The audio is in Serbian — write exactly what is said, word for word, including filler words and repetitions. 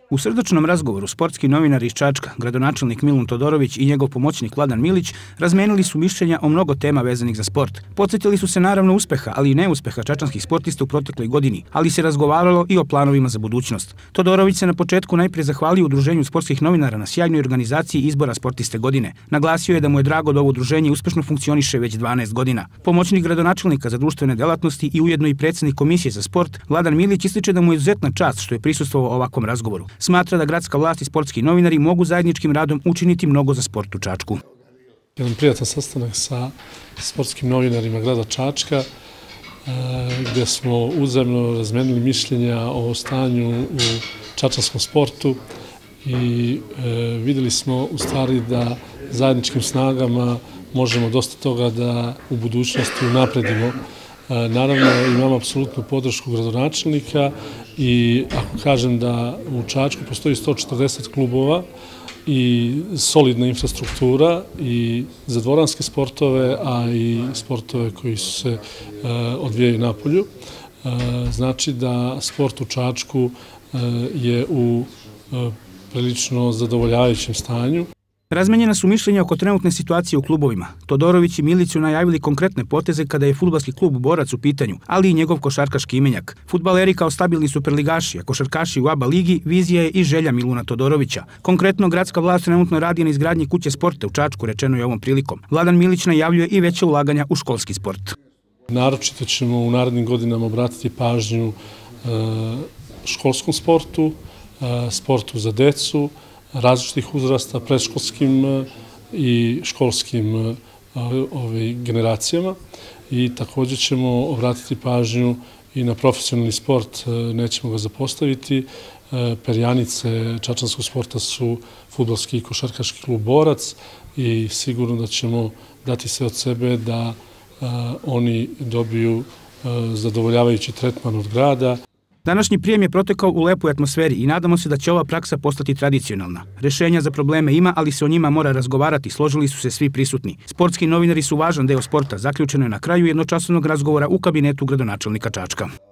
U srdačnom razgovoru sportski novinar iz Čačka, gradonačelnik Milun Todorović i njegov pomoćnik Vladan Milić razmenili su mišljenja o mnogo tema vezanih za sport. Podsjetili su se naravno uspeha, ali i neuspeha čačanskih sportista u protekloj godini, ali se razgovaralo i o planovima za budućnost. Todorović se na početku najprije zahvalio Udruženju sportskih novinara na sjajnoj organizaciji izbora sportiste godine. Naglasio je da mu je drago da ovo udruženje uspešno funkcioniše već dvanaest godina. Pomoćnik gradonačelnika za društvene delatnosti i ujedno i predsjednik Komisije za sport, Vladan Milić, ističe da mu je izuzetna čast što je prisustvovao ovakvom razgovoru. Smatra da gradska vlast i sportski novinari mogu zajedničkim radom učiniti mnogo za sport u Čačku. Jedan prijatan sastanak sa sportskim novinarima grada Čačka, gdje smo uzajamno razmenili mišljenja o stanju u čačanskom sportu i vidjeli smo u stvari da zajedničkim snagama možemo dosta toga da u budućnosti unapredimo. Naravno, imamo apsolutnu podršku gradonačelnika i ako kažem da u Čačku postoji sto četrdeset klubova i solidna infrastruktura i za dvoranske sportove, a i sportove koji se odvijaju napolju, znači da sport u Čačku je u prilično zadovoljavajućem stanju. Razmenjena su mišljenja oko trenutne situacije u klubovima. Todorović i Milić su najavili konkretne poteze kada je fudbalski klub Borac u pitanju, ali i njegov košarkaški imenjak. Fudbaleri kao stabilni superligaši, a košarkaši u A B A ligi vizija je i želja Miluna Todorovića. Konkretno, gradska vlast trenutno radi na izgradnji kuće sporta u Čačku, rečeno je ovom prilikom. Vladan Milić najavljuje i veće ulaganja u školski sport. Naročito ćemo u narednim godinama obratiti pažnju školskom sportu, sportu za decu, različitih uzrasta, predškolskim i školskim generacijama i također ćemo obratiti pažnju i na profesionalni sport, nećemo ga zapostaviti. Perjanice čačanskog sporta su fudbalski i košarkaški klub Borac i sigurno da ćemo dati sve od sebe da oni dobiju zadovoljavajući tretman od grada. Današnji prijem je protekao u lepoj atmosferi i nadamo se da će ova praksa postati tradicionalna. Rešenja za probleme ima, ali se o njima mora razgovarati, složili su se svi prisutni. Sportski novinari su važan deo sporta, zaključeno je na kraju jednočasovnog razgovora u kabinetu gradonačelnika Čačka.